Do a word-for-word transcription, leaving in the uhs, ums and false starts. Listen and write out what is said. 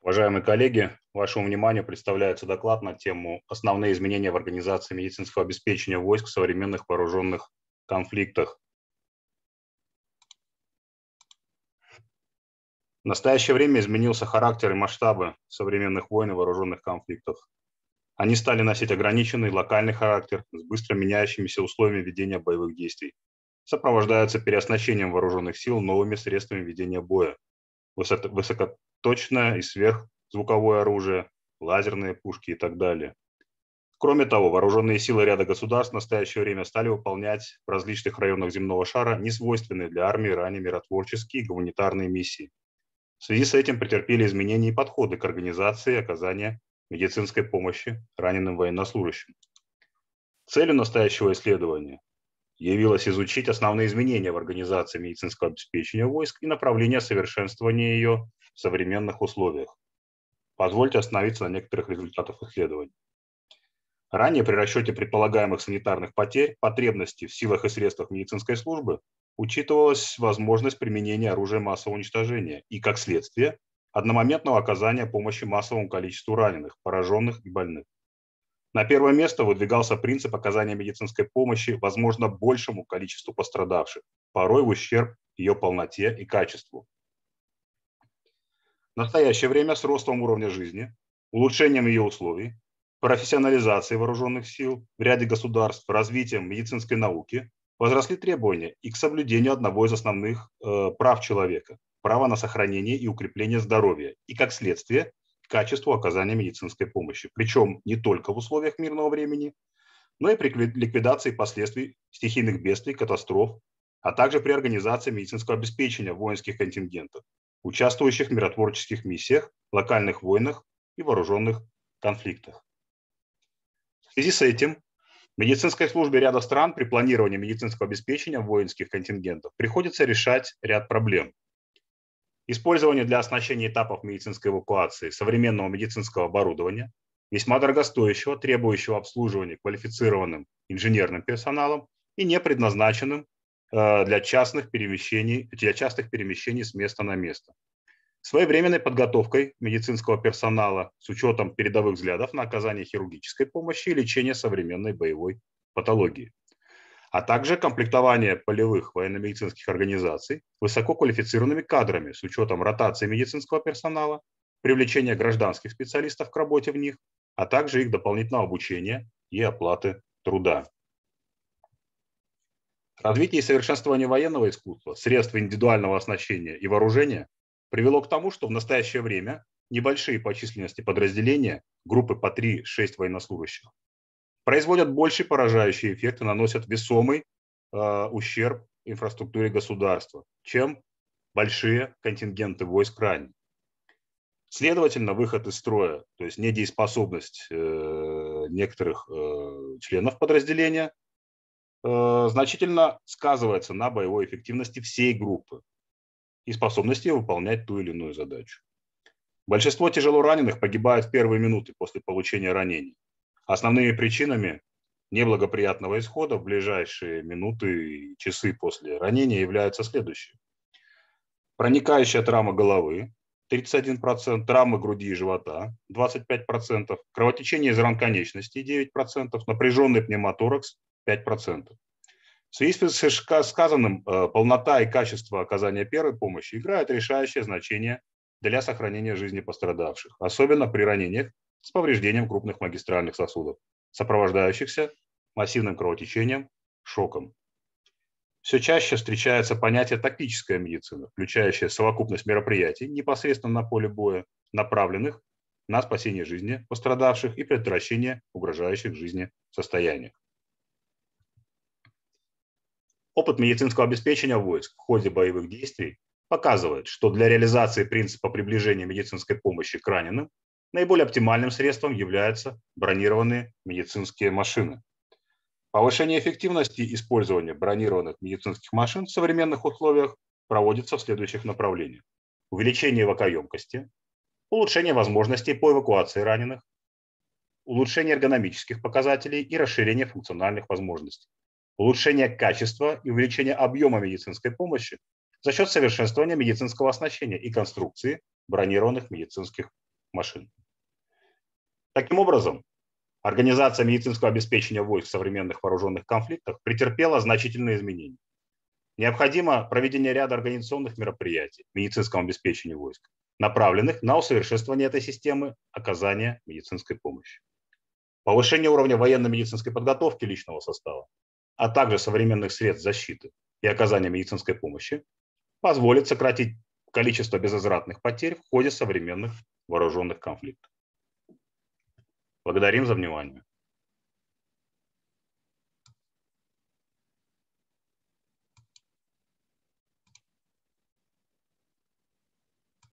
Уважаемые коллеги, вашему вниманию представляется доклад на тему «Основные изменения в организации медицинского обеспечения войск в современных вооруженных конфликтах». В настоящее время изменился характер и масштабы современных войн и вооруженных конфликтов. Они стали носить ограниченный локальный характер с быстро меняющимися условиями ведения боевых действий, сопровождаются переоснащением вооруженных сил новыми средствами ведения боя, высокоточное и сверхзвуковое оружие, лазерные пушки и так далее. Кроме того, вооруженные силы ряда государств в настоящее время стали выполнять в различных районах земного шара несвойственные для армии ранее миротворческие и гуманитарные миссии. В связи с этим претерпели изменения и подходы к организации и оказанию медицинской помощи раненым военнослужащим. Целью настоящего исследования явилось изучить основные изменения в организации медицинского обеспечения войск и направления совершенствования ее в современных условиях. Позвольте остановиться на некоторых результатах исследований. Ранее при расчете предполагаемых санитарных потерь, потребностей в силах и средствах медицинской службы учитывалась возможность применения оружия массового уничтожения и, как следствие, одномоментного оказания помощи массовому количеству раненых, пораженных и больных. На первое место выдвигался принцип оказания медицинской помощи, возможно, большему количеству пострадавших, порой в ущерб ее полноте и качеству. В настоящее время с ростом уровня жизни, улучшением ее условий, профессионализацией вооруженных сил в ряде государств, развитием медицинской науки возросли требования и к соблюдению одного из основных э, прав человека – права на сохранение и укрепление здоровья, и, как следствие, качеству оказания медицинской помощи. Причем не только в условиях мирного времени, но и при ликвидации последствий стихийных бедствий, катастроф, а также при организации медицинского обеспечения воинских контингентов, участвующих в миротворческих миссиях, локальных войнах и вооруженных конфликтах. В связи с этим в медицинской службе ряда стран при планировании медицинского обеспечения воинских контингентов приходится решать ряд проблем. Использование для оснащения этапов медицинской эвакуации современного медицинского оборудования, весьма дорогостоящего, требующего обслуживания квалифицированным инженерным персоналом и не предназначенным для частных перемещений, для частых перемещений с места на место. Своевременной подготовкой медицинского персонала с учетом передовых взглядов на оказание хирургической помощи и лечение современной боевой патологии, а также комплектование полевых военно-медицинских организаций высококвалифицированными кадрами с учетом ротации медицинского персонала, привлечения гражданских специалистов к работе в них, а также их дополнительного обучения и оплаты труда. Развитие и совершенствование военного искусства, средств индивидуального оснащения и вооружения привело к тому, что в настоящее время небольшие по численности подразделения, группы по три-шесть военнослужащих, производят больший поражающий эффект и наносят весомый э, ущерб инфраструктуре государства, чем большие контингенты войск ранее. Следовательно, выход из строя, то есть недееспособность э, некоторых э, членов подразделения, э, значительно сказывается на боевой эффективности всей группы и способности выполнять ту или иную задачу. Большинство тяжело раненых погибает в первые минуты после получения ранений. Основными причинами неблагоприятного исхода в ближайшие минуты и часы после ранения являются следующие. Проникающая травма головы тридцать один процент, травмы груди и живота двадцать пять процентов, кровотечение из ран конечностей девять процентов, напряженный пневмоторакс пять процентов. В связи с сказанным, полнота и качество оказания первой помощи играют решающее значение для сохранения жизни пострадавших, особенно при ранениях с повреждением крупных магистральных сосудов, сопровождающихся массивным кровотечением, шоком. Все чаще встречается понятие тактическая медицина, включающая совокупность мероприятий непосредственно на поле боя, направленных на спасение жизни пострадавших и предотвращение угрожающих жизни состояний. Опыт медицинского обеспечения войск в ходе боевых действий показывает, что для реализации принципа приближения медицинской помощи к раненым наиболее оптимальным средством являются бронированные медицинские машины. Повышение эффективности использования бронированных медицинских машин в современных условиях проводится в следующих направлениях. Увеличение эвакоемкости, улучшение возможностей по эвакуации раненых, улучшение эргономических показателей и расширение функциональных возможностей, улучшение качества и увеличение объема медицинской помощи за счет совершенствования медицинского оснащения и конструкции бронированных медицинских машин. Таким образом, организация медицинского обеспечения войск в современных вооруженных конфликтах претерпела значительные изменения. Необходимо проведение ряда организационных мероприятий в медицинском обеспечении войск, направленных на усовершенствование этой системы оказания медицинской помощи. Повышение уровня военно-медицинской подготовки личного состава, а также современных средств защиты и оказания медицинской помощи позволит сократить количество безвозвратных потерь в ходе современных вооруженных конфликтов. Благодарим за внимание.